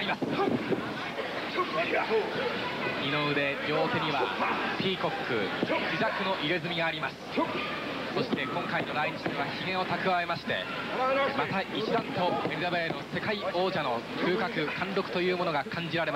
ります。二の腕両手にはピーコック、クジャクの入れ墨があります。そして今回の来日ではひげを蓄えまして、また一段と NWA の世界王者の風格貫禄というものが感じられます。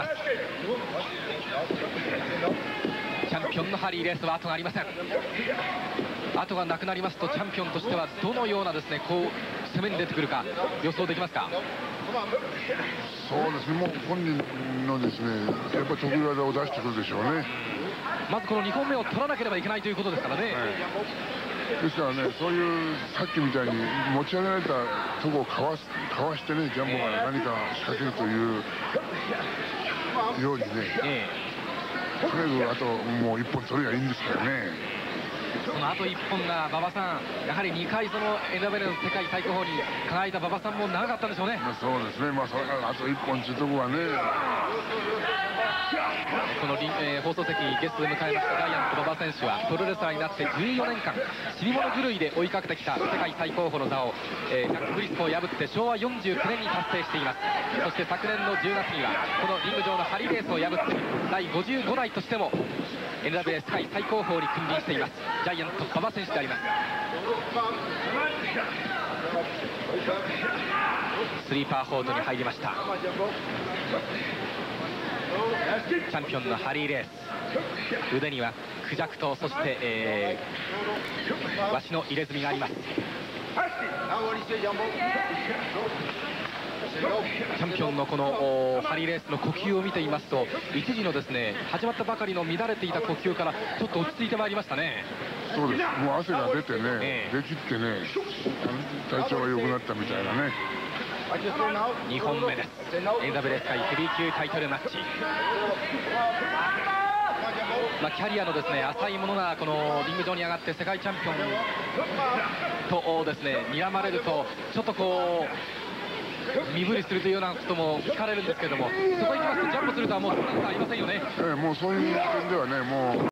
チャンピオンのハリー・レースは後がありません。後がなくなりますと、チャンピオンとしてはどのようなですね、こう攻めに出てくるか予想できますか？ そうですね、もう本人のですね、やっぱり得意技を出してくるでしょうね。 まずこの2本目を取らなければいけないということですからね。はい、 ですからね、そういうさっきみたいに持ち上げられたとこをかわしてね、ジャンボが何か仕掛けるというようにね、とりあえずあともう1本取ればいいんですからね。 そのあと1本が馬場さん、やはり2回その NWA の世界最高峰に輝いた馬場さんも長かったんでしょうね。 そうですね、それからあと1本というところはね。 この放送席ゲストで迎えましたジャイアント馬場選手はプロレスラーになって14年間死に物狂いで追いかけてきた世界最高峰の座を、ジャック・ブリスコを破って昭和49年に達成しています。そして昨年の10月にはこのリング上のハリー・レースを破って第55代としても NWA 世界最高峰に君臨していますジャイアント馬場選手であります。スリーパーホールドに入りました。チャンピオンのハリー・レース、腕にはクジャクとそして、ワシの入れ墨があります。チャンピオンのこのハリー・レースの呼吸を見ていますと、一時のですね、始まったばかりの乱れていた呼吸からちょっと落ち着いてまいりましたね。 そうです、もう汗が出てね、できってね、体調が良くなったみたいなね。 2本目です。NWA 世界ヘビー級タイトルマッチ。キャリアのですね、浅いものがこのリング上に上がって世界チャンピオンとですね、睨まれるとちょっとこう身振りするというようなことも聞かれるんですけれども、そこ行きますとジャンプするとはもうそんなことはありませんよね。 もうそういう点ではね、もう